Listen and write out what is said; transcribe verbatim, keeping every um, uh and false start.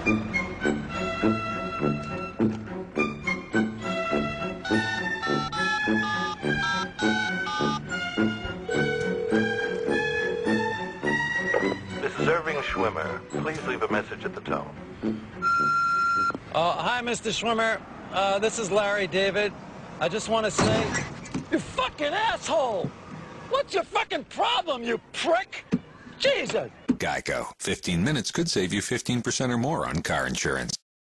Schwimmer, please leave a message at the tone. Uh, hi, Mister Schwimmer. Uh, this is Larry David. I just want to say, you fucking asshole! What's your fucking problem, you prick? Jesus! Geico. fifteen minutes could save you fifteen percent or more on car insurance.